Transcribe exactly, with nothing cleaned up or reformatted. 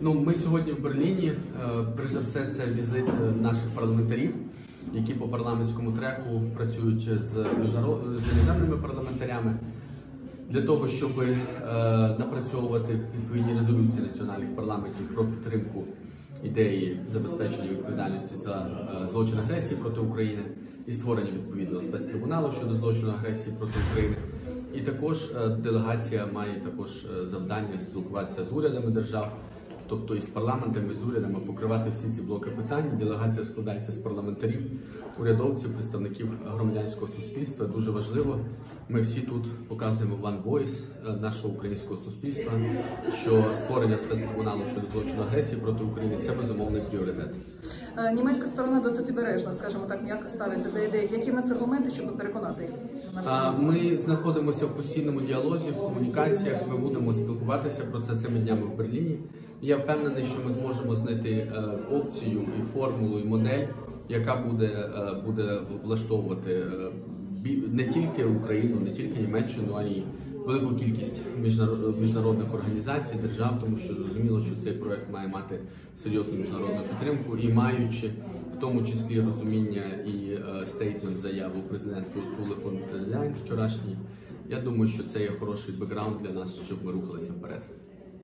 Ну, ми сьогодні в Берліні. Перш за все, це візит наших парламентарів, які по парламентському треку працюють з міжнародними з іноземними парламентарями для того, щоб е, напрацьовувати відповідні резолюції національних парламентів про підтримку ідеї забезпечення відповідальності за е, злочин агресії проти України і створення відповідного спецтрибуналу щодо злочину агресії проти України. І також е, делегація має також е, завдання спілкуватися з урядами держав, тобто із парламентами, з урядами, покривати всі ці блоки питань. Делегація складається з парламентарів, урядовців, представників громадянського суспільства. Дуже важливо, ми всі тут показуємо One Voice нашого українського суспільства, що створення спецтрибуналу щодо злочину агресії проти України – це безумовний пріоритет. Німецька сторона досить обережна, скажімо так, м'яко ставиться до ідеї. Які в нас аргументи, щоб переконати їх? Ми знаходимося в постійному діалозі, в комунікаціях, ми будемо спілкуватися про це цими днями в Берліні. Я впевнений, що ми зможемо знайти е, опцію і формулу, і модель, яка буде, е, буде влаштовувати е, бі, не тільки Україну, не тільки Німеччину, а й велику кількість міжнародних організацій, держав, тому що зрозуміло, що цей проект має мати серйозну міжнародну підтримку і маючи в тому числі розуміння і е, стейтмент заяву президентки Урсули фон дер Ляйн вчорашній, я думаю, що це є хороший бекграунд для нас, щоб ми рухалися вперед.